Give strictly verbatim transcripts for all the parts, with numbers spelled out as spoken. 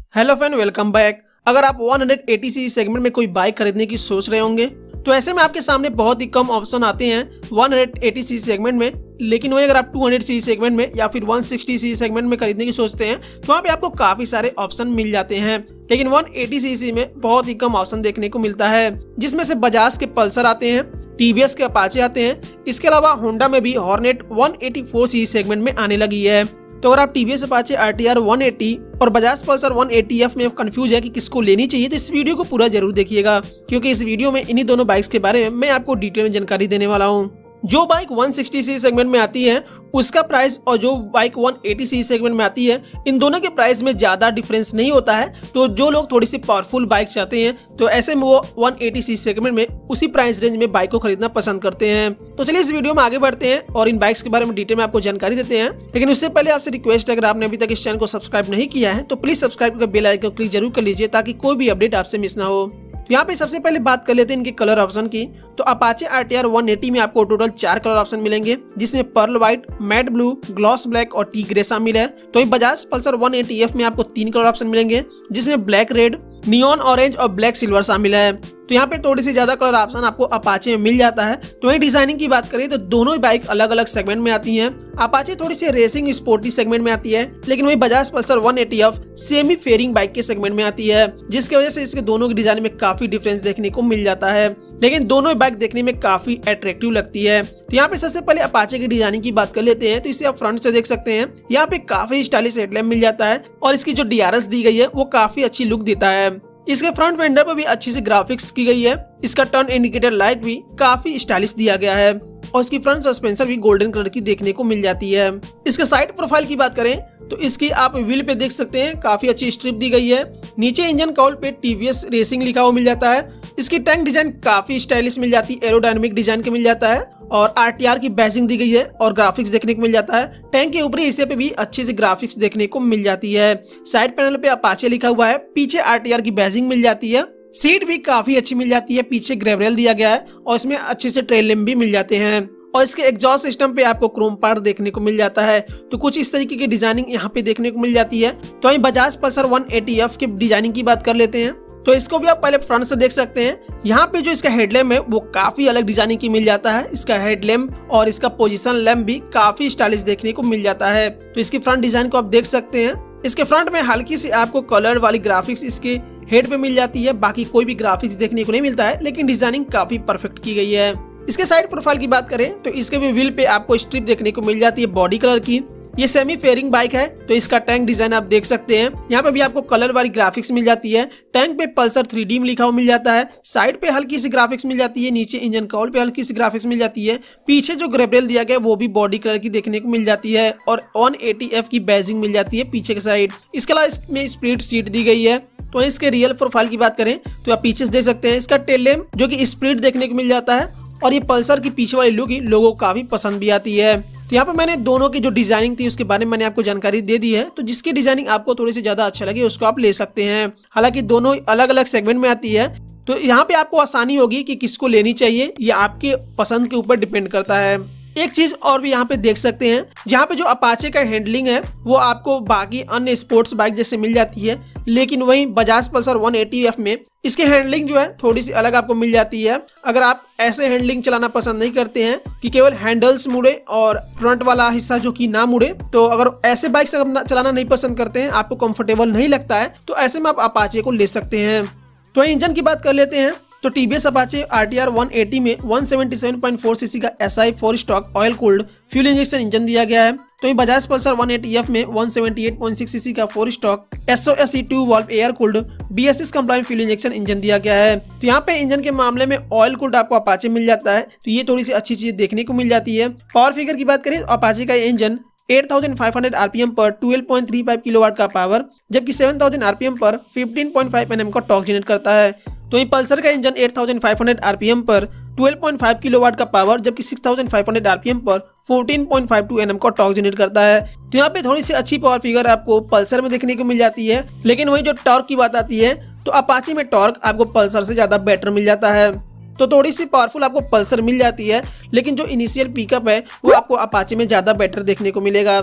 Hello friend, welcome back. अगर आप एक सौ अस्सी सीसी सेगमेंट में कोई बाइक खरीदने की सोच रहे होंगे तो ऐसे में आपके सामने बहुत ही कम ऑप्शन आते हैं एक सौ अस्सी सीसी सेगमेंट में। लेकिन वही अगर आप दो सौ सीसी सेगमेंट में या फिर एक सौ साठ सीसी सेगमेंट में खरीदने की सोचते हैं तो वहाँ पे आपको काफी सारे ऑप्शन मिल जाते हैं। लेकिन एक सौ अस्सी सीसी में बहुत ही कम ऑप्शन देखने को मिलता है, जिसमें से बजाज के पल्सर आते हैं, टीवीएस के अपाचे आते हैं। इसके अलावा होंडा में भी हॉर्नेट एक सौ चौरासी सीसी सेगमेंट में आने लगी है। तो अगर आप टीवीएस अपाचे आरटीआर एक सौ अस्सी और बजाज पल्सर एक सौ अस्सी एफ में कंफ्यूज है कि किसको लेनी चाहिए तो इस वीडियो को पूरा जरूर देखिएगा, क्योंकि इस वीडियो में इन्हीं दोनों बाइक्स के बारे में मैं आपको डिटेल में जानकारी देने वाला हूँ। जो बाइक एक सौ साठ सीसी सेगमेंट में आती है उसका प्राइस और जो बाइक एक सौ अस्सी सीसी सेगमेंट में आती है इन दोनों के प्राइस में ज्यादा डिफरेंस नहीं होता है। तो जो लोग थोड़ी सी पावरफुल बाइक चाहते हैं तो ऐसे में वो एक सौ अस्सी सीसी सेगमेंट में उसी प्राइस रेंज में बाइक को खरीदना पसंद करते हैं। तो चलिए इस वीडियो में आगे बढ़ते हैं और इन बाइक्स के बारे में डिटेल में आपको जानकारी देते हैं। लेकिन उससे पहले आपसे रिक्वेस्ट है, अगर आपने अभी तक इस चैनल को सब्सक्राइब नहीं किया है तो प्लीज सब्सक्राइब कर बेल आइकन को क्लिक जरूर कर लीजिए ताकि कोई भी अपडेट आपसे मिस ना हो। तो यहाँ पे सबसे पहले बात कर लेते हैं इनके कलर ऑप्शन की। तो अपाचे आरटीआर एक सौ अस्सी में आपको टोटल चार कलर ऑप्शन मिलेंगे, जिसमें pearl white, matte blue, gloss black और टी ग्रे शामिल है। तो बजाज पल्सर एक सौ अस्सी एफ में आपको तीन कलर ऑप्शन मिलेंगे, जिसमें ब्लैक रेड, नियॉन ऑरेंज और ब्लैक सिल्वर शामिल है। तो यहाँ पे थोड़ी सी ज्यादा कलर ऑप्शन आपको अपाचे में मिल जाता है। तो वहीं डिजाइनिंग की बात करें तो दोनों ही बाइक अलग अलग सेगमेंट में आती हैं। अपाचे थोड़ी सी रेसिंग स्पोर्टी सेगमेंट में आती है, लेकिन वही बजाज पल्सर एक सौ अस्सी एफ सेमी फेयरिंग बाइक के सेगमेंट में आती है, जिसकी वजह से इसके दोनों की डिजाइन में काफी डिफरेंस देखने को मिल जाता है। लेकिन दोनों ही बाइक देखने में काफी अट्रैक्टिव लगती है। तो यहाँ पे सबसे पहले अपाचे की डिजाइनिंग की बात कर लेते हैं। तो इसे आप फ्रंट से देख सकते हैं, यहाँ पे काफी स्टाइलिश हेडलैम्प मिल जाता है और इसकी जो डीआरएस दी गई है वो काफी अच्छी लुक देता है। इसके फ्रंट फेंडर पर भी अच्छी सी ग्राफिक्स की गई है। इसका टर्न इंडिकेटर लाइट भी काफी स्टाइलिश दिया गया है और इसकी फ्रंट सस्पेंसर भी गोल्डन कलर की देखने को मिल जाती है। इसके साइड प्रोफाइल की बात करें तो इसकी आप व्हील पे देख सकते हैं काफी अच्छी स्ट्रिप दी गई है। नीचे इंजन कॉल पे टीवीएस रेसिंग लिखा हुआ मिल जाता है। इसकी टैंक डिजाइन काफी स्टाइलिश मिल जाती है, एरोडायनामिक डिजाइन के मिल जाता है और आरटीआर की बैजिंग दी गई है और ग्राफिक्स देखने को मिल जाता है। टैंक के ऊपरी हिस्से पे भी अच्छे से ग्राफिक्स देखने को मिल जाती है। साइड पैनल पे अपाचे लिखा हुआ है, पीछे आरटीआर की बैजिंग मिल जाती है। सीट भी काफी अच्छी मिल जाती है, पीछे ग्रेवरेल दिया गया है और इसमें अच्छे से ट्रेल लैम्प भी मिल जाते हैं और इसके एग्जॉस्ट सिस्टम पे आपको क्रोम पार्ट देखने को मिल जाता है। तो कुछ इस तरीके की डिजाइनिंग यहाँ पे देखने को मिल जाती है। तो वहीं बजाज पल्सर एक सौ अस्सी एफ के डिजाइनिंग की बात कर लेते हैं। तो इसको भी आप पहले फ्रंट से देख सकते हैं। यहाँ पे जो इसका हेडलैम्प है वो काफी अलग डिजाइनिंग की मिल जाता है। इसका हेडलैम्प और इसका पोजीशन लैम्प भी काफी स्टाइलिश देखने को मिल जाता है। तो इसकी फ्रंट डिजाइन को आप देख सकते हैं। इसके फ्रंट में हल्की सी आपको कलर वाली ग्राफिक्स इसके हेड पे मिल जाती है, बाकी कोई भी ग्राफिक्स देखने को नहीं मिलता है, लेकिन डिजाइनिंग काफी परफेक्ट की गई है। इसके साइड प्रोफाइल की बात करें तो इसके भी व्हील पे आपको स्ट्रिप देखने को मिल जाती है बॉडी कलर की। ये सेमी फेयरिंग बाइक है तो इसका टैंक डिजाइन आप देख सकते हैं। यहाँ पे भी आपको कलर वाली ग्राफिक्स मिल जाती है। टैंक पे पल्सर थ्री डी में लिखा हुआ मिल जाता है। साइड पे हल्की सी ग्राफिक्स मिल जाती है, नीचे इंजन कॉल पे हल्की सी ग्राफिक्स मिल जाती है। पीछे जो ग्रेबरेल दिया गया वो भी बॉडी कलर की देखने को मिल जाती है और एक सौ अस्सी एफ की बैजिंग मिल जाती है पीछे के साइड। इसके अलावा इसमें स्प्लिट सीट दी गई है। तो इसके रियल प्रोफाइल की बात करें तो आप पीछे से देख सकते हैं। इसका टेल लैम्प जो कि स्प्लिट देखने को मिल जाता है और ये पल्सर की पीछे वाली लुक ही लोगों को काफी पसंद भी आती है। तो यहाँ पे मैंने दोनों की जो डिजाइनिंग थी उसके बारे में मैंने आपको जानकारी दे दी है। तो जिसकी डिजाइनिंग आपको थोड़ी सी ज्यादा अच्छा लगे उसको आप ले सकते हैं। हालांकि दोनों अलग अलग सेगमेंट में आती है, तो यहाँ पे आपको आसानी होगी कि किसको लेनी चाहिए, ये आपके पसंद के ऊपर डिपेंड करता है। एक चीज और भी यहाँ पे देख सकते हैं, जहाँ पे जो अपाचे का हैंडलिंग है वो आपको बाकी अन्य स्पोर्ट्स बाइक जैसे मिल जाती है, लेकिन वहीं बजाज पल्सर एक सौ अस्सी एफ में इसकी हैंडलिंग जो है थोड़ी सी अलग आपको मिल जाती है। अगर आप ऐसे हैंडलिंग चलाना पसंद नहीं करते हैं कि केवल हैंडल्स मुड़े और फ्रंट वाला हिस्सा जो कि ना मुड़े, तो अगर ऐसे बाइक चलाना नहीं पसंद करते हैं, आपको कंफर्टेबल नहीं लगता है, तो ऐसे में आप अपाचे को ले सकते हैं। तो इंजन की बात कर लेते हैं। तो टीवीएस अपाचे आरटीआर एक सौ अस्सी में एक सौ सतहत्तर पॉइंट चार सीसी का SI four stroke oil cooled fuel injection engine दिया गया है। तो बजाज पल्सर एक सौ अस्सी एफ में एक सौ अठहत्तर पॉइंट छह सीसी का four stroke SOSE two valve air cooled BSS compliant fuel injection engine दिया गया है। तो यहाँ पे इंजन के मामले में ऑयल कूल्ड आपको अपाचे मिल जाता है, तो ये थोड़ी सी अच्छी चीज देखने को मिल जाती है। पावर फिगर की बात करें अपाचे का इंजन आठ हज़ार पाँच सौ आरपीएम पर बारह पॉइंट तीन पाँच किलोवाट का पावर, जबकि सात हज़ार आरपीएम पर पंद्रह पॉइंट पाँच एनएम का टॉर्क जनरेट करता है। तो ये पल्सर का इंजन आठ हज़ार पाँच सौ आरपीएम पर बारह पॉइंट पाँच किलोवाट का पावर, जबकि छह हज़ार पाँच सौ आरपीएम पर चौदह पॉइंट पाँच दो एनएम का टॉर्क जनरेट करता है। तो यहाँ पे थोड़ी सी अच्छी पावर फिगर आपको पल्सर में देखने को मिल जाती है, लेकिन वही जो टॉर्क की बात आती है तो अपाचे में टॉर्क आपको पल्सर से ज्यादा बेटर मिल जाता है। तो थोड़ी सी पावरफुल आपको पल्सर मिल जाती है, लेकिन जो इनिशियल पिकअप है वो आपको अपाचे में ज्यादा बेटर देखने को मिलेगा।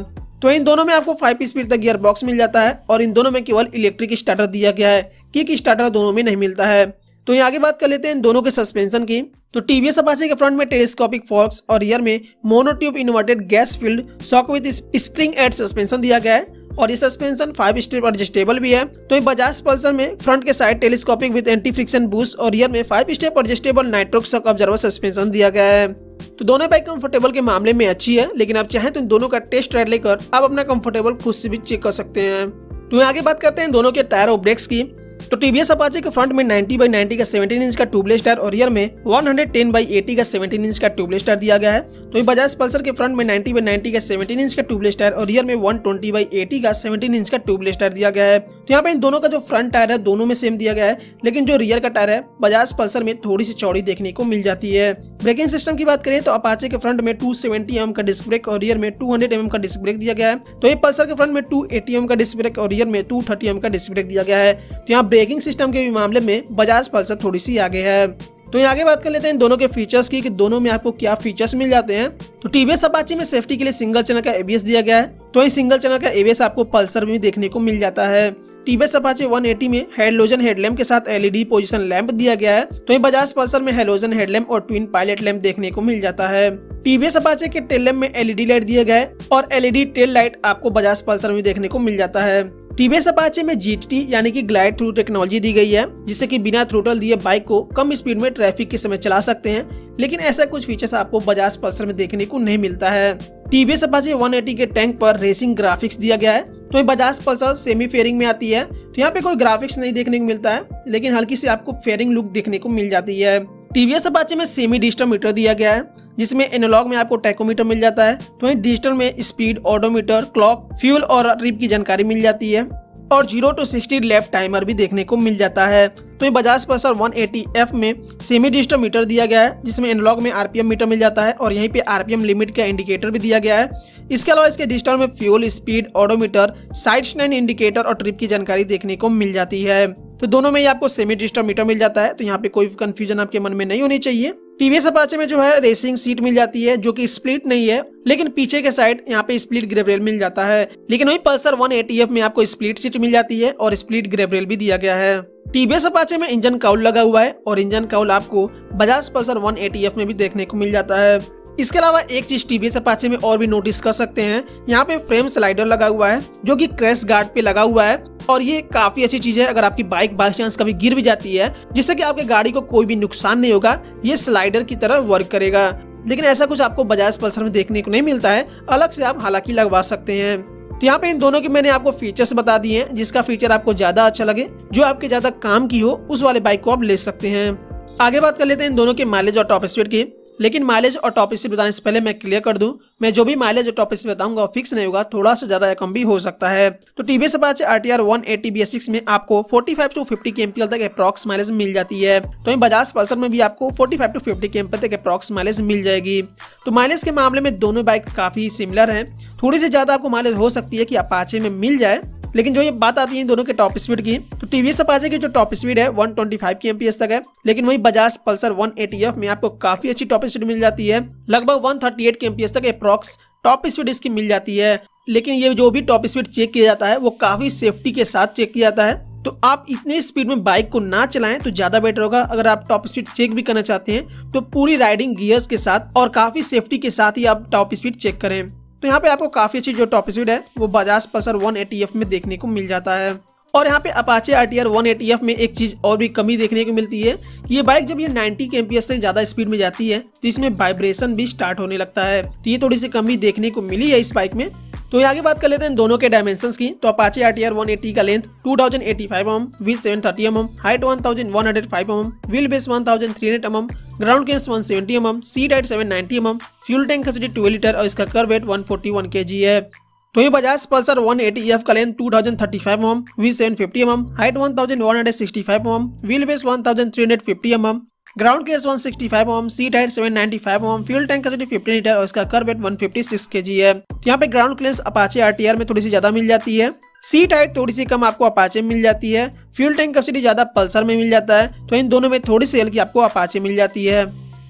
तो इन दोनों में आपको फाइव स्पीड तक गियर बॉक्स मिल जाता है और इन दोनों में केवल इलेक्ट्रिक स्टार्टर दिया गया है, किक स्टार्टर दोनों में नहीं मिलता है। तो यहाँ आगे बात कर लेते हैं इन दोनों के सस्पेंशन की। तो टीवीएस अपाचे के फ्रंट में टेलीस्कोपिक फोर्क्स और रियर में monotube inverted gas filled shock with spring aid suspension दिया गया है और ये सस्पेंशन फाइव स्टेप एडजस्टेबल भी है। तो ये बजाज पल्सर में फ्रंट के side telescopic with anti friction boost और रियर में five step adjustable nitrox shock absorber suspension दिया गया है। तो दोनों बाइक कंफर्टेबल के मामले में अच्छी है, लेकिन आप चाहें तो इन दोनों का टेस्ट राइड लेकर आप अपना कंफर्टेबल खुद से भी चेक कर सकते हैं। तो आगे बात करते हैं दोनों के टायर और ब्रेक्स की। तो टीवीएस अपाचे के फ्रंट में नाइंटी बाई नाइंटी का सेवनटीन इंच का ट्यूबलेस टायर और रियर में वन टेन बाई एटी का सेवनटीन इंच का ट्यूबलेस टायर दिया गया है। तो बजाज पल्सर के फ्रंट में नाइंटी बाई नाइंटी का सेवनटीन इंच का ट्यूबलेस टायर और रियर में वन ट्वेंटी बाई एटी का सेवनटीन इंच का ट्यूबलेस टायर दिया गया है। तो यहाँ पे इन दोनों का जो फ्रंट टायर है दोनों में सेम दिया गया है, लेकिन जो रियर का टायर है बजाज पल्सर में थोड़ी सी चौड़ी देखने को मिल जाती है। ब्रेकिंग सिस्टम की बात करें तो अपाचे के फ्रंट में टू सेवेंटी एम एम का डिस्क ब्रेक और रियर में टू हंड्रेड एम एम का डिस्क ब्रेक दिया गया है। तो ये पल्सर के फ्रंट में टू एटी एम एम का डिस्क ब्रेक और रियर में टू थर्टी एम एम का डिस्क ब्रेक दिया गया है। तो यहाँ ब्रेकिंग सिस्टम के मामले में बजाज पल्सर थोड़ी सी आगे है। तो यहाँ आगे बात कर लेते हैं इन दोनों के फीचर्स की कि दोनों में आपको क्या फीचर्स मिल जाते हैं। तो टीवीएस अपाचे में सेफ्टी के लिए सिंगल चैनल का एबीएस दिया गया है। तो इस सिंगल चैनल का एबीएस आपको पल्सर में देखने को मिल जाता है। टीवीएस अपाचे वन एटी में हेलोजन हेडलैम्प के साथ एलईडी पोजीशन लैंप दिया गया है। तो ये बजाज पल्सर में हेलोजन हेडलैम्प और ट्विन पायलट लैंप देखने को मिल जाता है। टीवीएस अपाचे के टेल लैंप में एलईडी लाइट दिया गया है और एलईडी टेल लाइट आपको बजाज पल्सर में देखने को मिल जाता है। टीवीएस अपाचे में जीटीटी यानी कि ग्लाइड थ्रू टेक्नोलॉजी दी गई है, जिससे कि बिना थ्रोटल दिए बाइक को कम स्पीड में ट्रैफिक के समय चला सकते हैं, लेकिन ऐसा कुछ फीचर्स आपको बजाज पल्सर में देखने को नहीं मिलता है। टीवीएस अपाचे वन एटी के टैंक पर रेसिंग ग्राफिक्स दिया गया है। तो ये बजाज पल्सर सेमी फेयरिंग में आती है, तो यहाँ पे कोई ग्राफिक्स नहीं देखने को मिलता है, लेकिन हल्की सी आपको फेयरिंग लुक देखने को मिल जाती है। टीवीएस अपाचे में सेमी डिजिटल मीटर दिया गया है, जिसमें एनालॉग में आपको टैकोमीटर मिल जाता है। तो डिजिटल में स्पीड, ऑडोमीटर, क्लॉक, फ्यूल और ट्रिप की जानकारी मिल जाती है और zero to sixty lap timer भी देखने को मिल जाता है। तो ये Bajaj Pulsar one eighty F में सेमी डिजिटल मीटर दिया गया है, जिसमें एनालॉग में आरपीएम मीटर मिल जाता है और यहीं पे आरपीएम लिमिट का इंडिकेटर भी दिया गया है। इसके अलावा इसके डिजिटल में fuel, speed, odometer, side stand indicator और ट्रिप की जानकारी देखने को मिल जाती है। तो दोनों में ही आपको सेमी डिजिटल मीटर मिल जाता है, तो यहाँ पे कोई कंफ्यूजन आपके मन में नहीं होनी चाहिए। टीवीएस अपाचे में जो है रेसिंग सीट मिल जाती है, जो कि स्प्लिट नहीं है, लेकिन पीछे के साइड यहाँ पे स्प्लिट ग्रैब रेल मिल जाता है। लेकिन वही पल्सर वन एटी एफ में आपको स्प्लिट सीट मिल जाती है और स्प्लिट ग्रैब रेल भी दिया गया है। टीवीएस अपाचे में इंजन काउल लगा हुआ है और इंजन काउल आपको Bajaj Pulsar one eighty F में भी देखने को मिल जाता है। इसके अलावा एक चीज टीवीएस अपाचे में और भी नोटिस कर सकते हैं, यहाँ पे फ्रेम स्लाइडर लगा हुआ है, जो कि क्रैश गार्ड पे लगा हुआ है और ये काफी अच्छी चीज है। अगर आपकी बाइक बाई चांस कभी गिर भी जाती है, जिससे कि आपके गाड़ी को कोई भी नुकसान नहीं होगा, ये स्लाइडर की तरह वर्क करेगा। लेकिन ऐसा कुछ आपको बजाज पल्सर में देखने को नहीं मिलता है, अलग से आप हालांकि लगवा सकते हैं। तो यहाँ पे इन दोनों के मैंने आपको फीचर्स बता दिए हैं, जिसका फीचर आपको ज्यादा अच्छा लगे, जो आपके ज्यादा काम की हो, उस वाले बाइक को आप ले सकते हैं। आगे बात कर लेते हैं इन दोनों के माइलेज और टॉप स्पीड की। लेकिन माइलेज और टॉप स्पीड बताने से पहले मैं क्लियर कर दूं, मैं जो भी माइलेज और टॉप स्पीड बताऊंगा फिक्स नहीं होगा, थोड़ा सा ज्यादा या कम भी हो सकता है। तो TVS Apache RTR one eighty B S six में आपको forty five to fifty KMPL तक अप्रॉक्स माइलेज मिल जाती है। तो बजाज पल्सर में भी आपको forty five to fifty KMPL तक अप्रॉक्स माइलेज मिल जाएगी। तो माइलेज के मामले में दोनों बाइक काफी सिमिलर हैं, थोड़ी सी ज्यादा आपको माइलेज हो सकती है कि अपाचे में मिल जाए। लेकिन जो ये बात आती है इन दोनों के टॉप स्पीड की, तो टीवीएस अपाचे की जो टॉप स्पीड है वन ट्वेंटी फाइव केएमपीएस तक है, लेकिन वही Bajaj Pulsar one eighty F में आपको काफी अच्छी टॉप स्पीड मिल जाती है, लगभग वन थर्टी एट केएमपीएस तक अप्रॉक्स टॉप स्पीड इसकी मिल जाती है। लेकिन ये जो भी टॉप स्पीड चेक किया जाता है वो काफी सेफ्टी के साथ चेक किया जाता है, तो आप इतनी स्पीड में बाइक को ना चलाएं तो ज्यादा बेटर होगा। अगर आप टॉप स्पीड चेक भी करना चाहते हैं तो पूरी राइडिंग गियर्स के साथ और काफी सेफ्टी के साथ ही आप टॉप स्पीड चेक करें। तो यहाँ पे आपको काफी अच्छी जो टॉप स्पीड है वो Bajaj Pulsar one eighty F में देखने को मिल जाता है। और यहाँ पे Apache RTR one eighty F में एक चीज और भी कमी देखने को मिलती है कि ये बाइक जब ये नाइंटी केएमपीएस से ज्यादा स्पीड में जाती है तो इसमें वाइब्रेशन भी स्टार्ट होने लगता है। तो ये थोड़ी सी कमी देखने को मिली है इस बाइक में। तो आगे बात कर लेते हैं दोनों के डायमेंशंस की। तो अपाचे आरटीआर वन एटी का length two thousand eighty five M M, width seven thirty M M, height one thousand one hundred five M M, wheel base one thousand three hundred M M, ground clearance one seventy M M, seat height seven ninety M M, fuel tank capacity twelve litre और इसका kerb weight one forty one KG है। तो ये Bajaj Pulsar one eighty F का length two thousand thirty five M M, width seven fifty M M, height one thousand one hundred sixty five M M, wheel base one thousand three hundred fifty M M, ground clearance one sixty five M M, seat height seven ninety five M M, fuel tank capacity fifty litre और इसका kerb weight one fifty six KG है। तो यहाँ पे ground clearance Apache RTR में थोड़ी सी ज्यादा मिल जाती है, सीट हाइट थोड़ी सी कम आपको अपाचे में मिल जाती है, फ्यूल टैंक कैपेसिटी ज्यादा पल्सर में मिल जाता है। तो इन दोनों में थोड़ी सी हल्की आपको अपाचे मिल जाती है।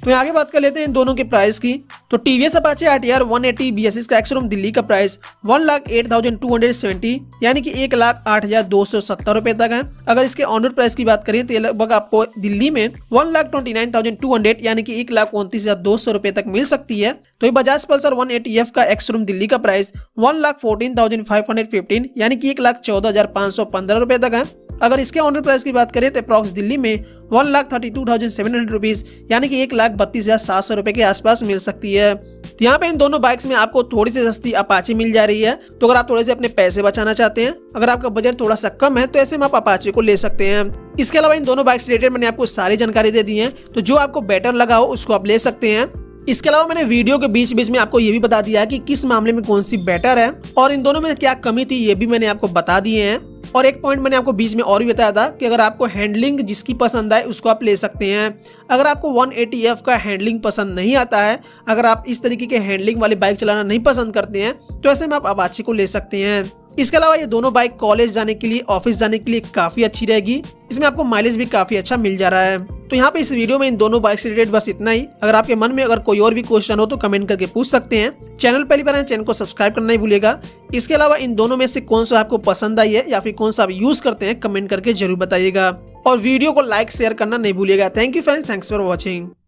तो आगे बात कर लेते हैं इन दोनों के प्राइस की। तो TVS Apache RTR one eighty BSS का एक्स-शोरूम दिल्ली का price one lakh eight thousand two hundred seventy यानी कि एक लाख आठ हजार दो सौ सत्तर रुपए तक है। अगर इसके ऑन रोड प्राइस की बात करें तो लगभग आपको दिल्ली में one lakh twenty nine thousand two hundred यानी कि एक लाख उनतीस हजार दो सौ रुपए तक मिल सकती है। तो ये Bajaj Pulsar one eighty F का एक्स-शोरूम दिल्ली का price one lakh fourteen thousand five hundred fifteen यानी कि एक लाख चौदह हजार पाँच सौ पंद्रह रुपए तक है। अगर इसके ऑन रोड प्राइस की बात करें तो अप्रॉक्स दिल्ली में one lakh thirty two thousand seven hundred rupees यानी कि एक लाख बत्तीस हजार सात सौ रुपए के आसपास मिल सकती है। तो यहाँ पे इन दोनों बाइक्स में आपको थोड़ी सी सस्ती अपाचे मिल जा रही है। तो अगर आप थोड़े से अपने पैसे बचाना चाहते हैं, अगर आपका बजट थोड़ा सा कम है, तो ऐसे में आप अपाचे को ले सकते हैं। इसके अलावा इन दोनों बाइक्स रिलेटेड मैंने आपको सारी जानकारी दे दी है, तो जो आपको बेटर लगा हो उसको आप ले सकते हैं। इसके अलावा मैंने वीडियो के बीच बीच में आपको ये भी बता दिया है कि किस मामले में कौन सी बेटर है और इन दोनों में क्या कमी थी, ये भी मैंने आपको बता दिए हैं। और एक पॉइंट मैंने आपको बीच में और भी बताया था कि अगर आपको हैंडलिंग जिसकी पसंद आए उसको आप ले सकते हैं। अगर आपको वन एटी एफ का हैंडलिंग पसंद नहीं आता है, अगर आप इस तरीके के हैंडलिंग वाली बाइक चलाना नहीं पसंद करते हैं, तो ऐसे में आप अपाचे को ले सकते हैं। इसके अलावा ये दोनों बाइक कॉलेज जाने के लिए, ऑफिस जाने के लिए काफी अच्छी रहेगी। इसमें आपको माइलेज भी काफी अच्छा मिल जा रहा है। तो यहाँ पे इस वीडियो में इन दोनों बाइक से रिलेटेड बस इतना ही। अगर आपके मन में अगर कोई और भी क्वेश्चन हो तो कमेंट करके पूछ सकते हैं। चैनल पहली बार है, चैनल को सब्सक्राइब करना नहीं भूलिएगा। इसके अलावा इन दोनों में से कौन सा आपको पसंद आई है या फिर कौन सा आप यूज करते हैं, कमेंट करके जरूर बताइएगा और वीडियो को लाइक शेयर करना नहीं भूलिएगा। Thank you friends, thanks for watching.